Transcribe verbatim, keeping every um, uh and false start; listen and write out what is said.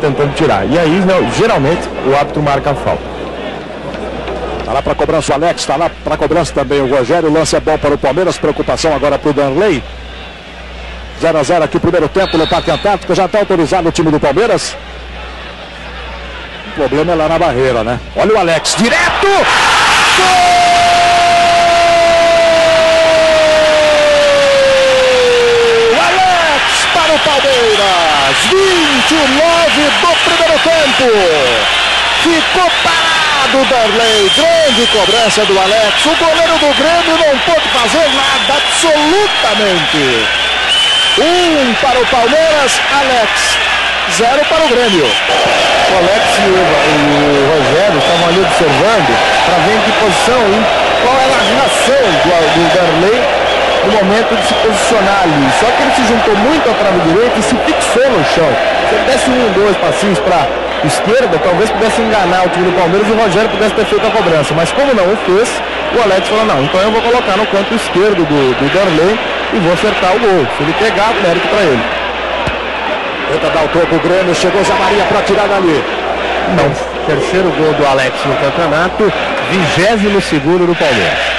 tentando tirar. E aí, não, geralmente, o árbitro marca a falta. Tá lá para cobrança o Alex, tá lá para cobrança também o Rogério. O lance é bom para o Palmeiras, preocupação agora para o Darley. zero a zero aqui, primeiro tempo no Parque Antártico. Já está autorizado o time do Palmeiras. O problema é lá na barreira, né? Olha o Alex, direto! Gol! Para o Palmeiras, vinte e nove do primeiro tempo, ficou parado o Darley, grande cobrança do Alex, o goleiro do Grêmio não pôde fazer nada, absolutamente. Um para o Palmeiras, Alex, zero para o Grêmio. O Alex e o, o Rogério estavam ali observando para ver em que posição e qual era a reação do, do Darley no momento de se posicionar ali. Só que ele se juntou muito à trave direita e se fixou no chão. Se ele desse um, dois passinhos para a esquerda, talvez pudesse enganar o time do Palmeiras e o Rogério pudesse ter feito a cobrança. Mas como não o fez, o Alex falou, não, então eu vou colocar no canto esquerdo do, do Darley e vou acertar o gol. Se ele pegar, mérito para ele. Tenta dar o topo o Grêmio, chegou Zé Maria para tirar dali. Não, terceiro gol do Alex no campeonato, vigésimo segundo do Palmeiras.